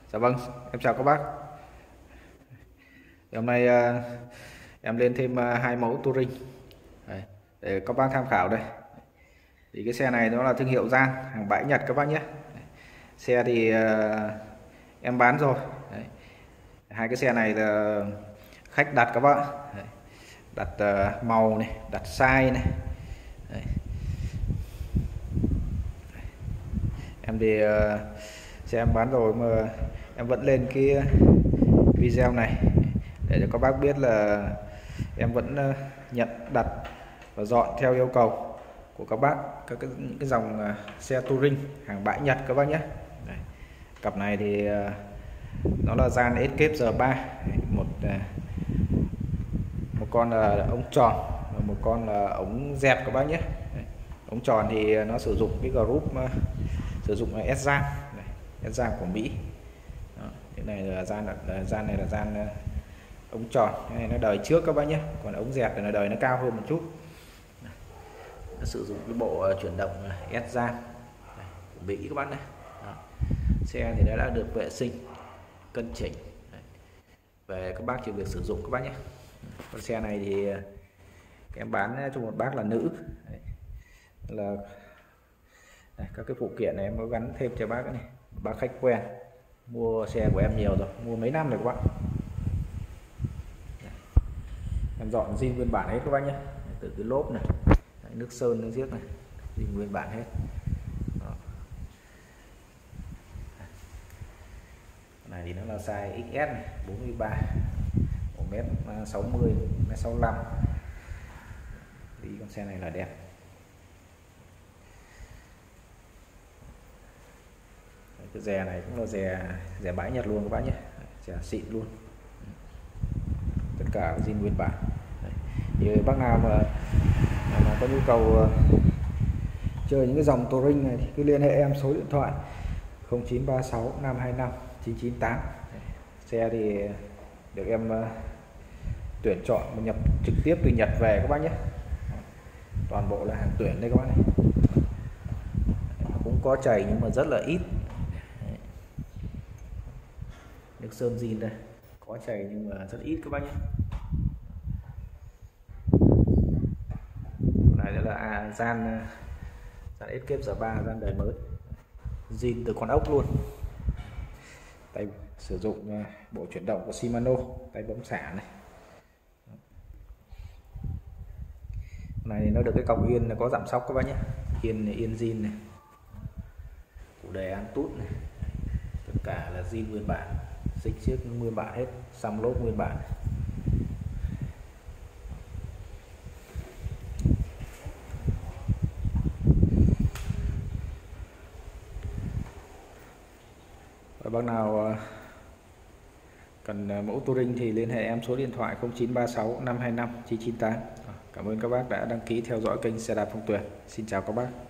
Dạ vâng, em chào các bác. Hôm nay em lên thêm hai mẫu Touring đấy, để các bác tham khảo đây. Thì cái xe này nó là thương hiệu Gian, hàng bãi Nhật các bác nhé. Xe thì em bán rồi. Đấy. Hai cái xe này là khách đặt các bác. Đấy. Đặt màu này, đặt size này. Đấy. Em thì xe em bán rồi mà em vẫn lên cái video này để cho các bác biết là em vẫn nhận đặt và dọn theo yêu cầu của các bác những cái dòng xe Touring hàng bãi Nhật các bác nhé. Đây. Cặp này thì nó là Gian Escape R3, một con là ống tròn và một con là ống dẹp các bác nhé. Đây. Ống tròn thì nó sử dụng cái group sử dụng là S-Gian, S-Gian của Mỹ. Đó. Cái này là Gian này là Gian ống tròn, cái này nó đời trước các bác nhé, còn ống dẹp thì nó đời nó cao hơn một chút. Nó sử dụng cái bộ chuyển động S-Gian của Mỹ các bác này. Đó. Xe thì đã được vệ sinh cân chỉnh. Đấy. Về các bác chỉ việc sử dụng các bác nhé. Con xe này thì em bán cho một bác là nữ. Đấy. Là đây, các cái phụ kiện này em có gắn thêm cho bác này, bác khách quen mua xe của em nhiều rồi, mua mấy năm rồi các bạn. Em dọn zin nguyên bản hết các bác nhé, từ cái lốp này, nước sơn nước giếc này, zin nguyên bản hết. Đó. Này thì nó là size XS này, 43, 1m60, 1m65. Đi con xe này là đẹp. Cái dè này cũng là dè bãi Nhật luôn các bác nhé, dè xịn luôn, tất cả zin nguyên bản. Đấy. Thì bác nào mà có nhu cầu chơi những cái dòng Touring này thì cứ liên hệ em số điện thoại 0936 525 998. Đấy. Xe thì được em tuyển chọn và nhập trực tiếp từ Nhật về các bác nhé, toàn bộ là hàng tuyển đây các bác này. Cũng có chảy nhưng mà rất là ít. Nước sơn zin đây, có chảy nhưng mà rất ít các bác nhé. Này là Gian Escape R3, Gian đời mới, zin từ con ốc luôn. Tay sử dụng bộ chuyển động của Shimano, tay bấm xả này. Này nó được cái cọc yên là có giảm sóc các bác nhé, yên zin này, củ đề an tút này, tất cả là zin nguyên bản, xích chiếc nguyên bản hết, xăm lốp nguyên bản. Và bác nào cần mẫu Touring thì liên hệ em số điện thoại 0936 525 998. Cảm ơn các bác đã đăng ký theo dõi kênh xe đạp Phong Tuyền. Xin chào các bác.